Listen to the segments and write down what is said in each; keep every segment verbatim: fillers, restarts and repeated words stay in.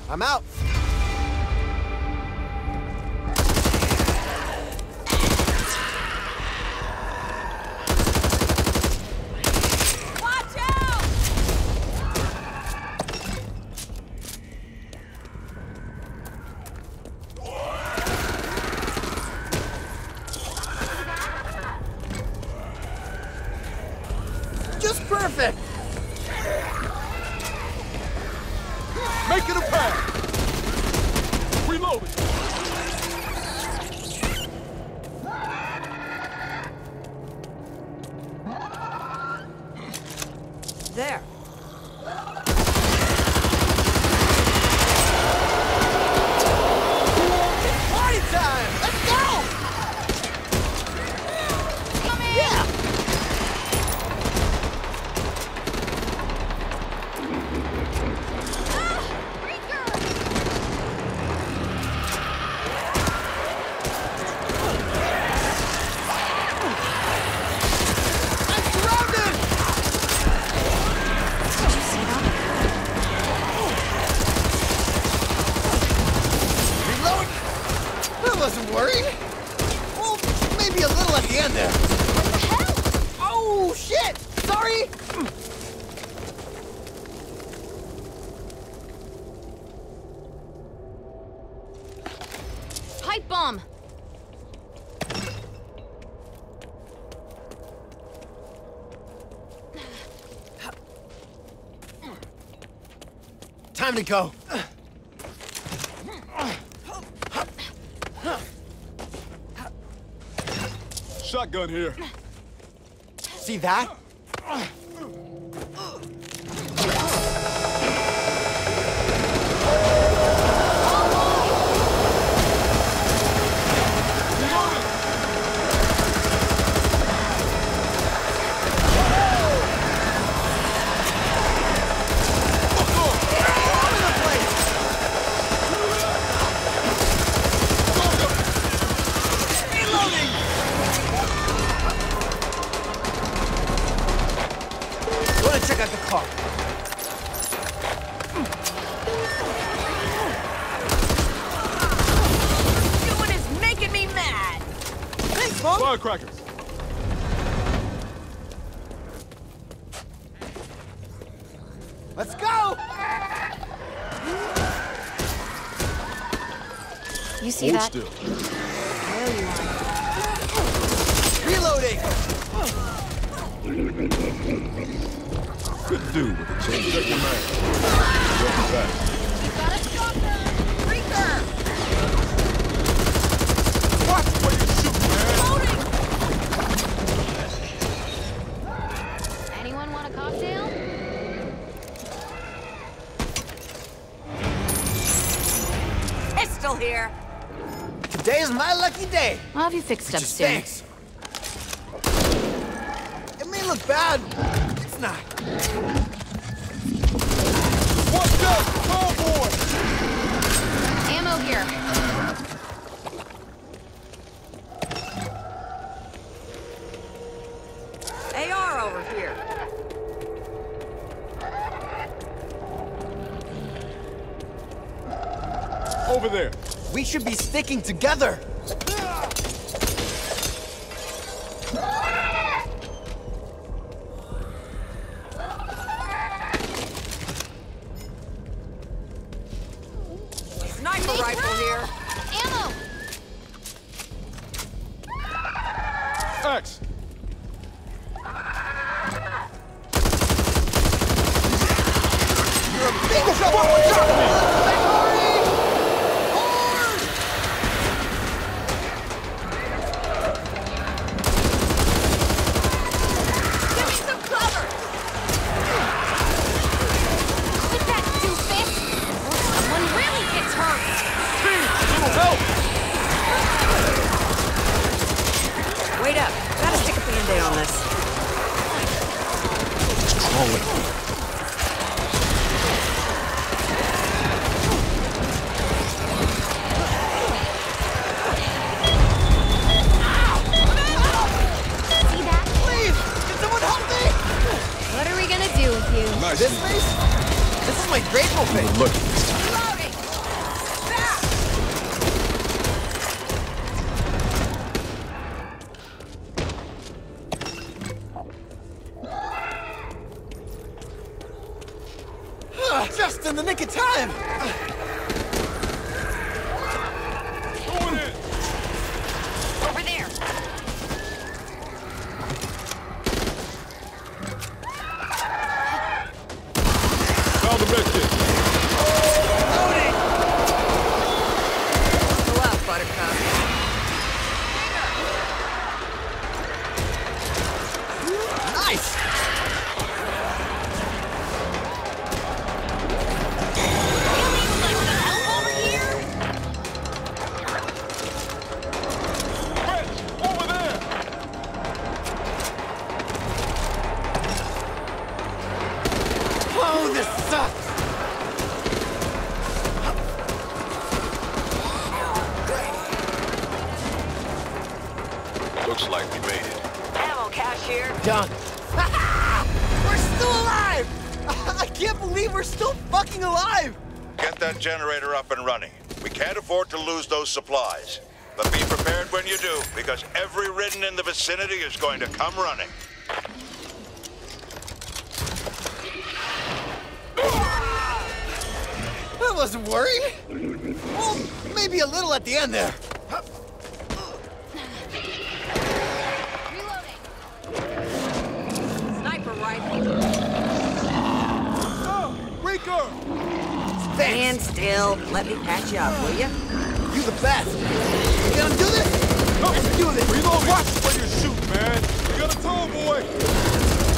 I'm out. Watch out! Just perfect. Making a pass! Reloading! There. It's party time! Let's go! Come in! Yeah! Ah! Freaker! I'm surrounded! Did you see that? Reload! I wasn't worried. Well, maybe a little at the end there. What the hell? Oh, shit! Sorry! Pipe bomb! Time to go. Shotgun here. See that? Check out the car. Doing is making me mad! Thanks, Mom. Firecrackers. Let's go! You see Hold that? still. Reloading! Could do with a change. Check your man. Welcome back. You got a shotgun! Freaker! Watch where you shoot, man! Loading! Anyone want a cocktail? Pistol here! Today's my lucky day. I'll have you fixed Which up is soon. thanks. It may look bad. It's not. Watch out! Cowboy! Ammo here. A R over here. Over there. We should be sticking together. Sniper rifle here. Ammo! X. You're a big trouble! Give me some cover! With that doofus! Someone really gets hurt! Team, little help! Wait up. Gotta nick of time! Going in! Over there. Found the med kit. Loading! Go out, Buttercup. Nice! Over there! Oh, this sucks! Looks like we made it. Ammo cache here. Done. We're still alive! I can't believe we're still fucking alive! Get that generator up and running. We can't afford to lose those supplies. But be prepared when you do, because every ridden in the vicinity is going to come running. I wasn't worried. Well, maybe a little at the end there. Reloading. Sniper rifle. Oh, Rico! Stand Thanks. still. Let me patch you up, will you? You the best. You gonna do this? No. Let's do this. Reload! Watch where you shoot, man! You got a tall boy!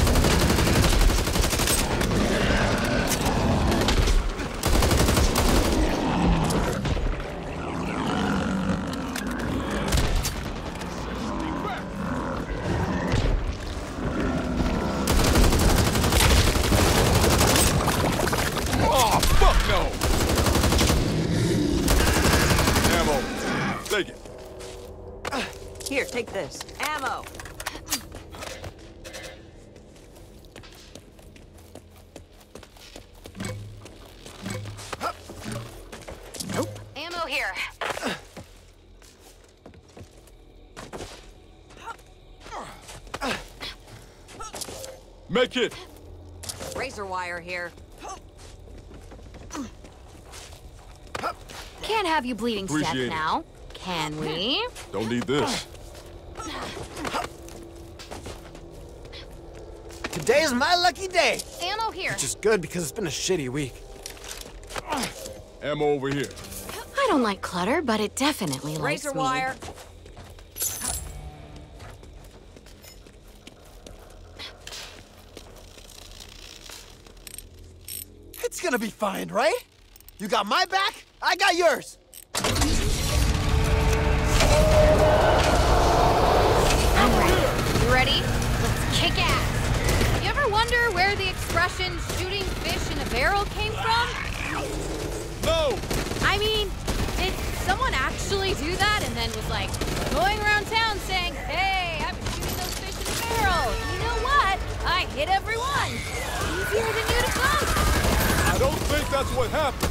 Oh, fuck no! Ammo. Take it. Here, take this. Ammo. Ammo here. Med kit. Razor wire here. Can't have you bleeding to death Appreciate it. now, can we? Don't need this. Today's my lucky day. Ammo here. Which is good because it's been a shitty week. Ammo over here. I don't like clutter, but it definitely likes Razor me. wire. It's gonna be fine, right? You got my back, I got yours. You ready? Let's kick ass. You ever wonder where the expression shooting fish in a barrel came from? No! I mean, did someone actually do that and then was like going around town saying, hey, I'm shooting those fish in a barrel. You know what? I hit everyone. Easier than you to come. I don't think that's what happened.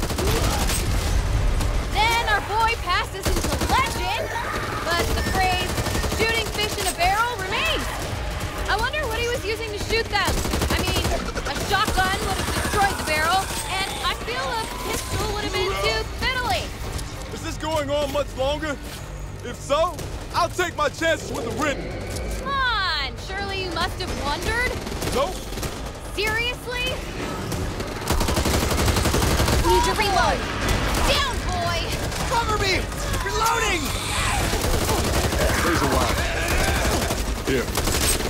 Then our boy passes into legend, but the phrase shooting fish in a barrel remains. I wonder what he was using to shoot them. I mean, a shotgun would have destroyed the barrel, and I feel a pistol would have been too fiddly. Is this going on much longer? If so, I'll take my chances with the ridden. Come on, surely you must have wondered. Nope. Seriously? Need to reload. Down, boy. Cover me! Reloading! Razor wire. Here.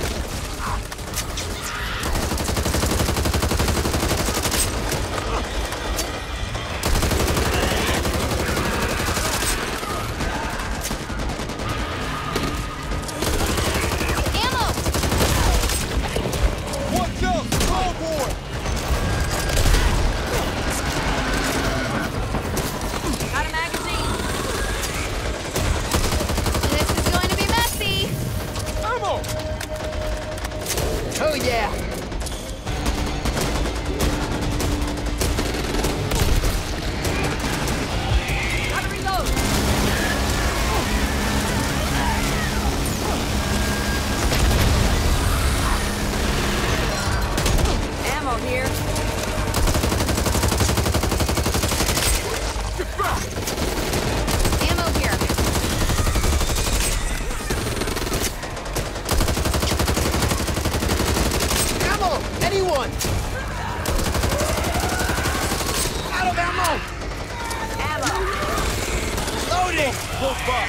Ammo. Watch out! Oh boy! Got a magazine. This is going to be messy. Ammo! ammo! Ammo! Loading! Close by.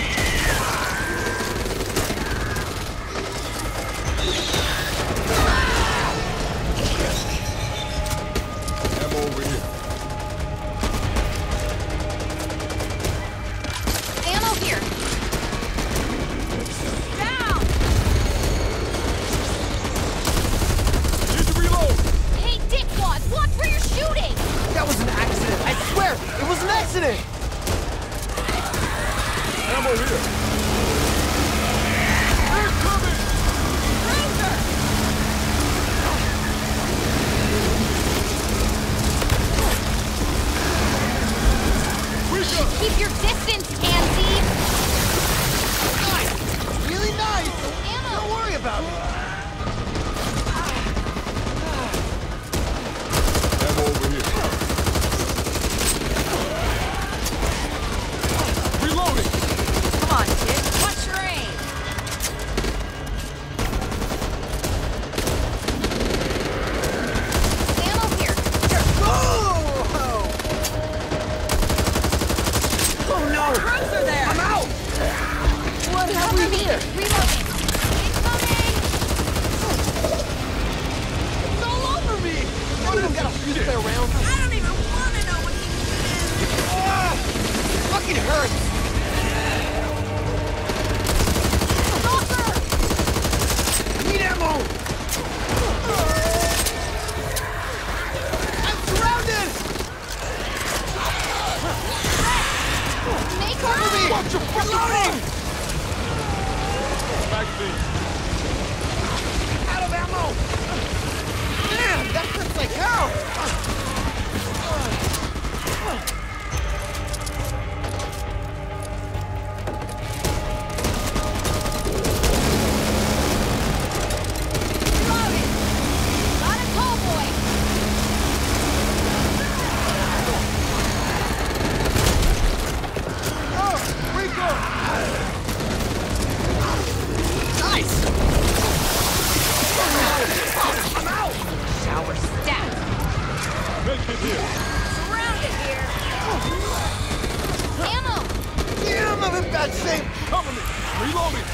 Ammo over here. Ammo here. Down! Need to reload. Hey, dickwads, watch where you're shooting! That was an accident! I swear! It was an accident! Ammo here. Incoming! Razor! We got Keep your distance, Tansy! Nice! Really nice! Ammo! Don't worry about it! ammo over here. Reloading. Come on, kid. What's your aim? Ammo here. Oh! Oh no! Cruiser there! I'm out! What have we here? Reloading. Incoming! It's all over me! Oh, you gotta shoot it around. I don't even want to know what he did. Ah! It fucking hurts! Stalker! Need ammo! I'm surrounded! Make Cover me! her! Reloading! Magazine. Out of ammo! Man, that hurts like hell! Reloading! Got a tall boy! Oh, Rico! Nice! I'm out! Shower stat! Make it here. Surrounded here. Ammo! Damn, I'm in bad shape! Cover me. Reloading.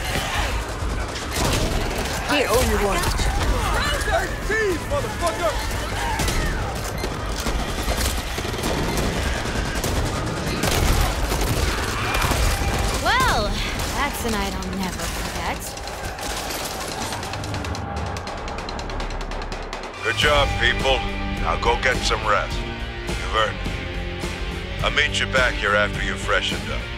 I owe you one. thirteen, motherfucker. Well, that's a night I'll never forget. Good job, people. Now go get some rest. You've earned it. I'll meet you back here after you're freshened up.